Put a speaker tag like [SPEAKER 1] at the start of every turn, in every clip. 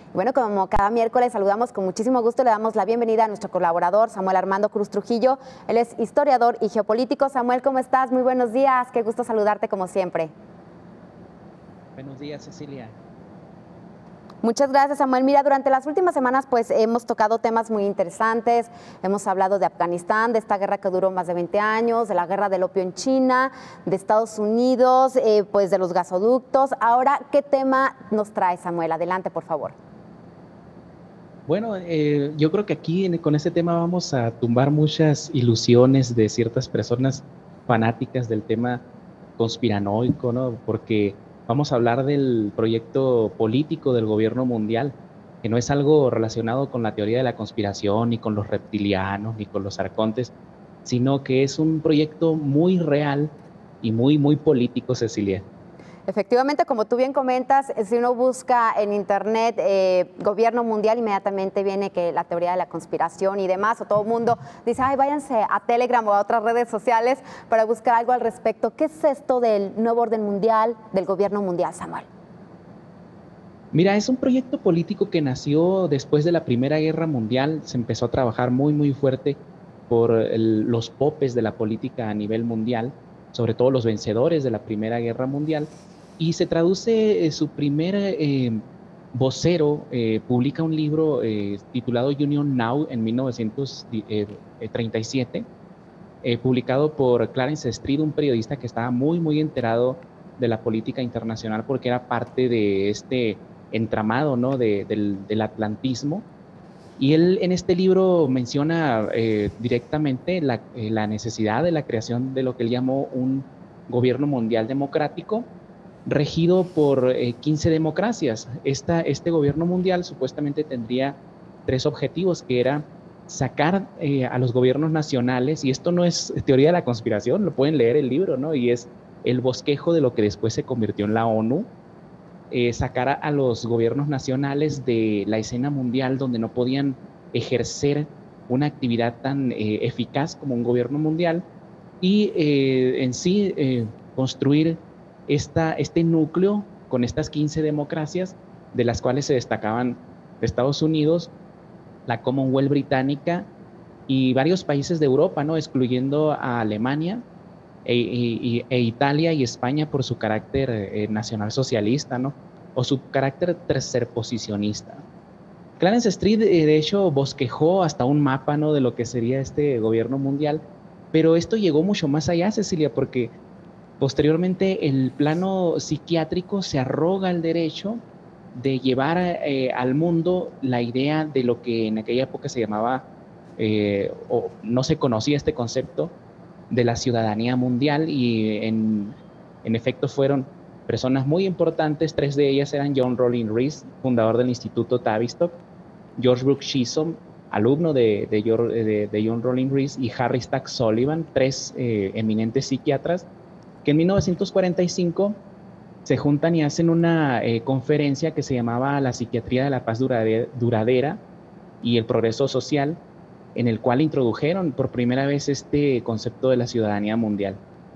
[SPEAKER 1] Bueno, como cada miércoles saludamos con muchísimo gusto, le damos la bienvenida a nuestro colaborador Samuel Armando Cruz Trujillo. Él es historiador y geopolítico. Samuel, ¿cómo estás? Muy buenos días, qué gusto saludarte como siempre.
[SPEAKER 2] Buenos días, Cecilia.
[SPEAKER 1] Muchas gracias, Samuel. Mira, durante las últimas semanas pues hemos tocado temas muy interesantes. Hemos hablado de Afganistán, de esta guerra que duró más de 20 años, de la guerra del opio en China, de Estados Unidos, pues de los gasoductos. Ahora, ¿qué tema nos trae, Samuel? Adelante, por favor.
[SPEAKER 2] Bueno, yo creo que aquí con este tema vamos a tumbar muchas ilusiones de ciertas personas fanáticas del tema conspiranoico, ¿no? Porque vamos a hablar del proyecto político del gobierno mundial, que no es algo relacionado con la teoría de la conspiración, ni con los reptilianos, ni con los arcontes, sino que es un proyecto muy real y muy, muy político, Cecilia.
[SPEAKER 1] Efectivamente, como tú bien comentas, si uno busca en internet gobierno mundial, inmediatamente viene que la teoría de la conspiración y demás, o todo el mundo dice, ay, váyanse a Telegram o a otras redes sociales para buscar algo al respecto. ¿Qué es esto del nuevo orden mundial, del gobierno mundial, Samuel?
[SPEAKER 2] Mira, es un proyecto político que nació después de la Primera Guerra Mundial. Se empezó a trabajar muy, muy fuerte por los popes de la política a nivel mundial, sobre todo los vencedores de la Primera Guerra Mundial. Y se traduce, su primer vocero publica un libro titulado Union Now en 1937, publicado por Clarence Street, un periodista que estaba muy, muy enterado de la política internacional porque era parte de este entramado, ¿no? del atlantismo. Y él en este libro menciona directamente la necesidad de la creación de lo que él llamó un gobierno mundial democrático regido por 15 democracias. Este gobierno mundial supuestamente tendría tres objetivos, que era sacar a los gobiernos nacionales, y esto no es teoría de la conspiración, lo pueden leer el libro, ¿no? Y es el bosquejo de lo que después se convirtió en la ONU, sacar a los gobiernos nacionales de la escena mundial donde no podían ejercer una actividad tan eficaz como un gobierno mundial, y en sí construir este núcleo con estas 15 democracias, de las cuales se destacaban Estados Unidos, la Commonwealth británica y varios países de Europa, ¿no? Excluyendo a Alemania e Italia y España por su carácter nacionalsocialista, ¿no? O su carácter tercerposicionista. Clarence Street, de hecho, bosquejó hasta un mapa, ¿no? De lo que sería este gobierno mundial, pero esto llegó mucho más allá, Cecilia, porque posteriormente el plano psiquiátrico se arroga el derecho de llevar al mundo la idea de lo que en aquella época se llamaba, o no se conocía este concepto, de la ciudadanía mundial, y en efecto fueron personas muy importantes. Tres de ellas eran John Rawlings Rees, fundador del Instituto Tavistock; George Brooks Chisholm, alumno de John Rawlings Rees; y Harry Stack Sullivan, tres eminentes psiquiatras, que en 1945 se juntan y hacen una conferencia que se llamaba La psiquiatría de la paz duradera y el progreso social, en el cual introdujeron por primera vez este concepto de la ciudadanía mundial.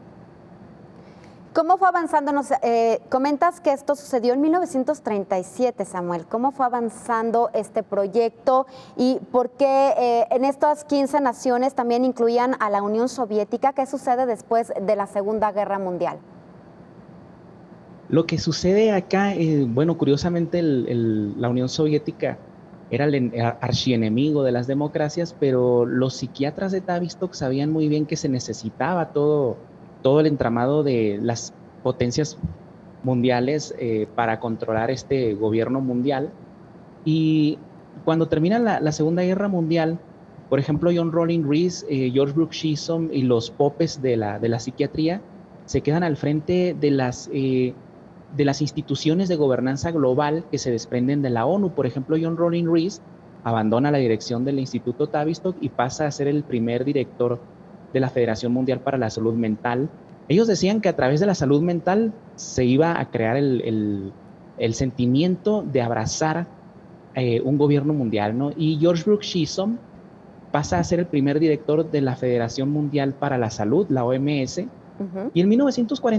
[SPEAKER 1] ¿Cómo fue avanzando? Comentas que esto sucedió en 1937, Samuel. ¿Cómo fue avanzando este proyecto y por qué en estas 15 naciones también incluían a la Unión Soviética? ¿Qué sucede después de la Segunda Guerra Mundial?
[SPEAKER 2] Lo que sucede acá, bueno, curiosamente la Unión Soviética era el archienemigo de las democracias, pero los psiquiatras de Tavistock sabían muy bien que se necesitaba todo el entramado de las potencias mundiales para controlar este gobierno mundial. Y cuando termina la Segunda Guerra Mundial, por ejemplo, John Rawlings Rees, George Brooks Chisholm y los popes de la psiquiatría se quedan al frente de las instituciones de gobernanza global que se desprenden de la ONU. Por ejemplo, John Rawlings Rees abandona la dirección del Instituto Tavistock y pasa a ser el primer director de la Federación Mundial para la Salud Mental. Ellos decían que a través de la salud mental se iba a crear el sentimiento de abrazar un gobierno mundial, ¿no? Y George Brooks Chisholm pasa a ser el primer director de la Federación Mundial para la Salud, la OMS, y en 1948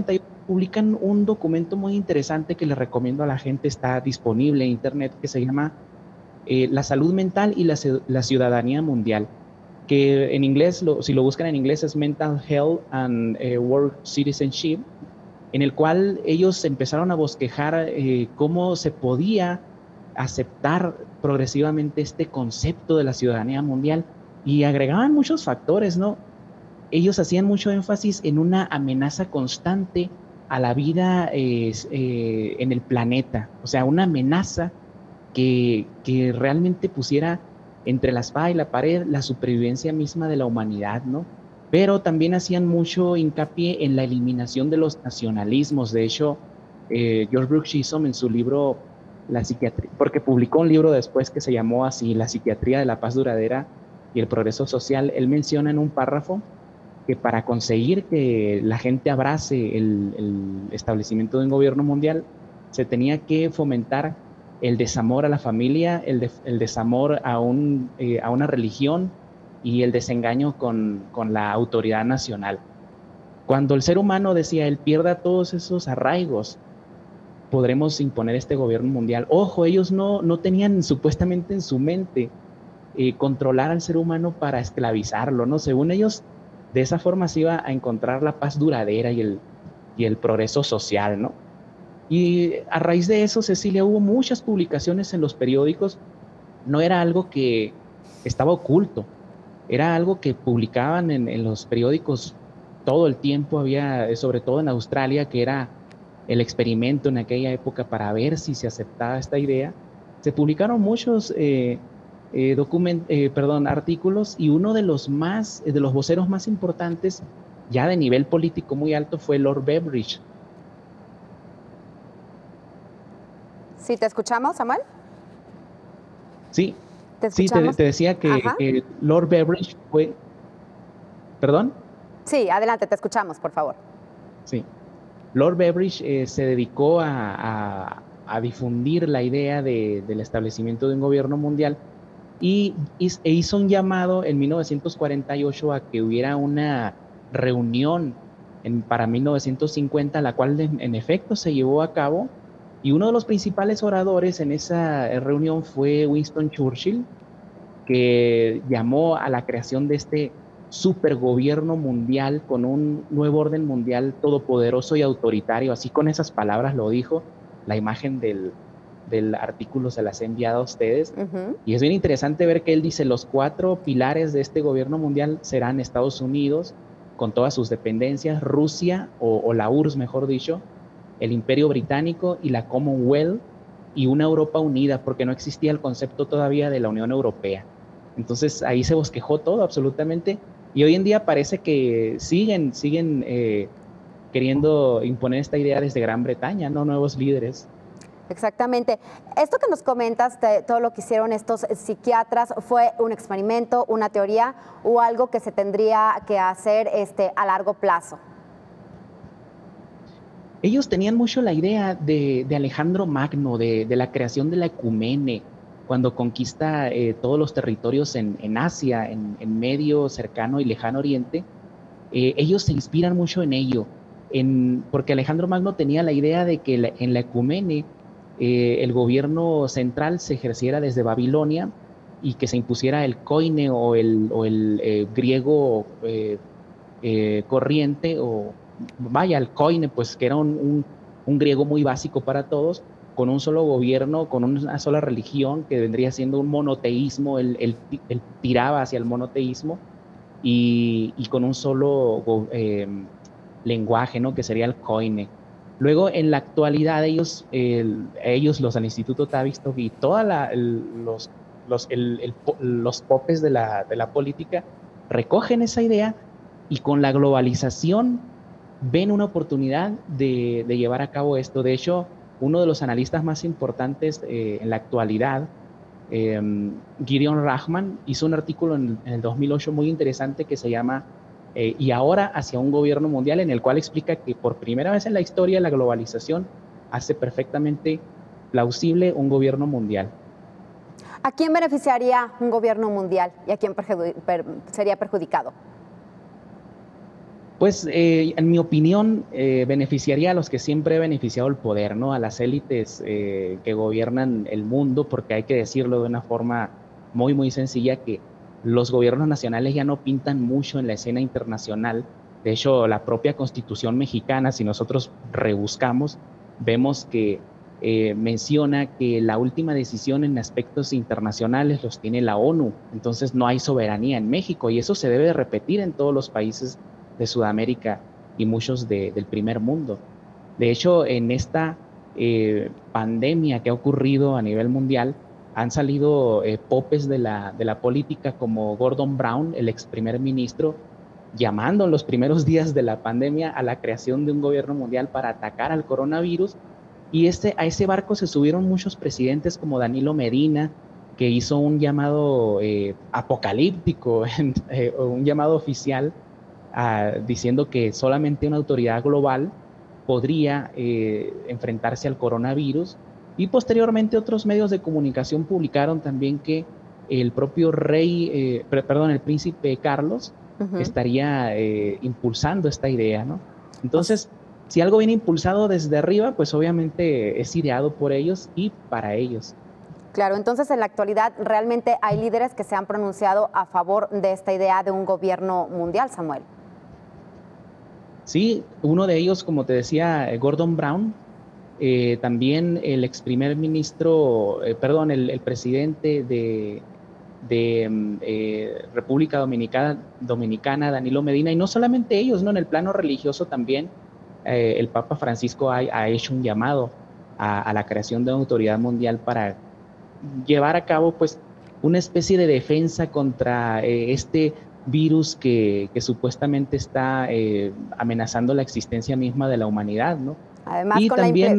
[SPEAKER 2] publican un documento muy interesante que les recomiendo a la gente, está disponible en internet, que se llama La salud mental y la ciudadanía mundial, que en inglés, si lo buscan en inglés, es Mental Health and World Citizenship, en el cual ellos empezaron a bosquejar cómo se podía aceptar progresivamente este concepto de la ciudadanía mundial, y agregaban muchos factores, ¿no? Ellos hacían mucho énfasis en una amenaza constante a la vida en el planeta, o sea, una amenaza que realmente pusiera entre la espada y la pared la supervivencia misma de la humanidad, ¿no? Pero también hacían mucho hincapié en la eliminación de los nacionalismos. De hecho, George Brooks Chisholm en su libro La psiquiatría, porque publicó un libro después que se llamó así, La psiquiatría de la paz duradera y el progreso social, él menciona en un párrafo que para conseguir que la gente abrace el establecimiento de un gobierno mundial, se tenía que fomentar el desamor a la familia, el desamor a una religión y el desengaño con la autoridad nacional. Cuando el ser humano, decía él, pierda todos esos arraigos, podremos imponer este gobierno mundial. Ojo, ellos no tenían supuestamente en su mente controlar al ser humano para esclavizarlo, ¿no? Según ellos, de esa forma se iba a encontrar la paz duradera y el progreso social, ¿no? Y a raíz de eso, Cecilia, hubo muchas publicaciones en los periódicos. No era algo que estaba oculto, era algo que publicaban en los periódicos todo el tiempo. Había, sobre todo en Australia, que era el experimento en aquella época para ver si se aceptaba esta idea. Se publicaron muchos artículos, y uno de los voceros más importantes, ya de nivel político muy alto, fue Lord Beveridge.
[SPEAKER 1] Sí, ¿te escuchamos, Samuel?
[SPEAKER 2] Sí, te decía que Lord Beveridge fue... ¿Perdón?
[SPEAKER 1] Sí, adelante, te escuchamos, por favor.
[SPEAKER 2] Sí. Lord Beveridge se dedicó a difundir la idea del establecimiento de un gobierno mundial e hizo un llamado en 1948 a que hubiera una reunión para 1950, la cual en efecto se llevó a cabo, y uno de los principales oradores en esa reunión fue Winston Churchill, que llamó a la creación de este supergobierno mundial con un nuevo orden mundial todopoderoso y autoritario. Así, con esas palabras lo dijo. La imagen del artículo se las he enviado a ustedes. Y es bien interesante ver que él dice: los 4 pilares de este gobierno mundial serán Estados Unidos con todas sus dependencias, Rusia o la URSS, mejor dicho, el Imperio Británico y la Commonwealth, y una Europa unida, porque no existía el concepto todavía de la Unión Europea. Entonces ahí se bosquejó todo absolutamente, y hoy en día parece que siguen queriendo imponer esta idea desde Gran Bretaña, ¿no? Nuevos líderes.
[SPEAKER 1] Exactamente. Esto que nos comentas, todo lo que hicieron estos psiquiatras, ¿fue un experimento, una teoría o algo que se tendría que hacer a largo plazo?
[SPEAKER 2] Ellos tenían mucho la idea de Alejandro Magno, de la creación de la ecumene, cuando conquista todos los territorios en Asia, en Medio, Cercano y Lejano Oriente. Ellos se inspiran mucho en ello, porque Alejandro Magno tenía la idea de que en la ecumene el gobierno central se ejerciera desde Babilonia, y que se impusiera el koine o el griego corriente, o vaya, el koine, pues, que era un griego muy básico para todos, con un solo gobierno, con una sola religión, que vendría siendo un monoteísmo. Él tiraba hacia el monoteísmo, y con un solo lenguaje, ¿no? Que sería el koine. Luego, en la actualidad, ellos, los al Instituto Tavistock y todos los popes de la política recogen esa idea, y con la globalización ven una oportunidad de llevar a cabo esto. De hecho, uno de los analistas más importantes en la actualidad, Gideon Rachman, hizo un artículo en el 2008 muy interesante que se llama Y ahora hacia un gobierno mundial, en el cual explica que por primera vez en la historia la globalización hace perfectamente plausible un gobierno mundial.
[SPEAKER 1] ¿A quién beneficiaría un gobierno mundial y a quién sería perjudicado?
[SPEAKER 2] Pues en mi opinión beneficiaría a los que siempre he beneficiado el poder, ¿no? A las élites que gobiernan el mundo, porque hay que decirlo de una forma muy, muy sencilla, que los gobiernos nacionales ya no pintan mucho en la escena internacional. De hecho, la propia Constitución mexicana, si nosotros rebuscamos, vemos que menciona que la última decisión en aspectos internacionales los tiene la ONU. Entonces no hay soberanía en México y eso se debe de repetir en todos los países de Sudamérica y muchos del primer mundo. De hecho, en esta pandemia que ha ocurrido a nivel mundial, han salido popes de la política como Gordon Brown, el ex primer ministro, llamando en los primeros días de la pandemia a la creación de un gobierno mundial para atacar al coronavirus. Y a ese barco se subieron muchos presidentes como Danilo Medina, que hizo un llamado apocalíptico, un llamado oficial diciendo que solamente una autoridad global podría enfrentarse al coronavirus. Y posteriormente otros medios de comunicación publicaron también que el propio el príncipe Carlos estaría impulsando esta idea, ¿no? Entonces, si algo viene impulsado desde arriba, pues obviamente es ideado por ellos y para ellos.
[SPEAKER 1] Claro, entonces en la actualidad realmente hay líderes que se han pronunciado a favor de esta idea de un gobierno mundial, Samuel.
[SPEAKER 2] Sí, uno de ellos, como te decía, Gordon Brown, también el ex primer ministro, el presidente de República Dominicana, Danilo Medina, y no solamente ellos, ¿no? En el plano religioso también, el Papa Francisco ha hecho un llamado a la creación de una autoridad mundial para llevar a cabo, pues, una especie de defensa contra este virus que supuestamente está amenazando la existencia misma de la humanidad, ¿no?
[SPEAKER 1] Además,
[SPEAKER 2] y
[SPEAKER 1] con
[SPEAKER 2] también,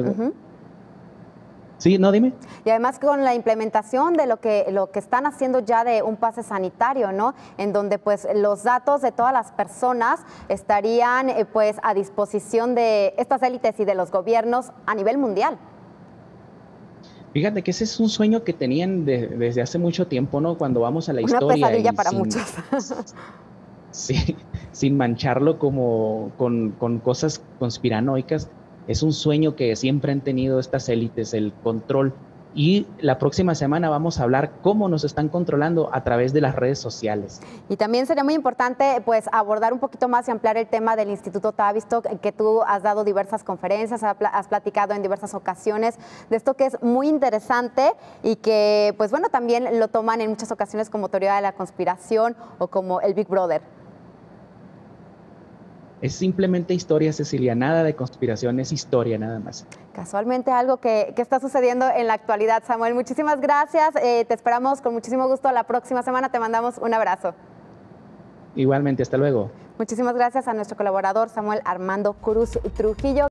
[SPEAKER 2] sí, no, dime.
[SPEAKER 1] Y además con la implementación de lo que están haciendo ya de un pase sanitario, ¿no? En donde pues los datos de todas las personas estarían pues a disposición de estas élites y de los gobiernos a nivel mundial.
[SPEAKER 2] Fíjate que ese es un sueño que tenían desde hace mucho tiempo, ¿no? Cuando vamos a la historia.
[SPEAKER 1] Una pesadilla para muchos.
[SPEAKER 2] Sí, sin mancharlo como con cosas conspiranoicas. Es un sueño que siempre han tenido estas élites, el control. Y la próxima semana vamos a hablar cómo nos están controlando a través de las redes sociales.
[SPEAKER 1] Y también sería muy importante pues abordar un poquito más y ampliar el tema del Instituto Tavistock, que tú has dado diversas conferencias, has platicado en diversas ocasiones de esto que es muy interesante y que pues bueno, también lo toman en muchas ocasiones como teoría de la conspiración o como el Big Brother.
[SPEAKER 2] Es simplemente historia, Cecilia, nada de conspiración, es historia nada más.
[SPEAKER 1] Casualmente algo que está sucediendo en la actualidad, Samuel. Muchísimas gracias, te esperamos con muchísimo gusto la próxima semana, te mandamos un abrazo.
[SPEAKER 2] Igualmente, hasta luego.
[SPEAKER 1] Muchísimas gracias a nuestro colaborador Samuel Armando Cruz Trujillo.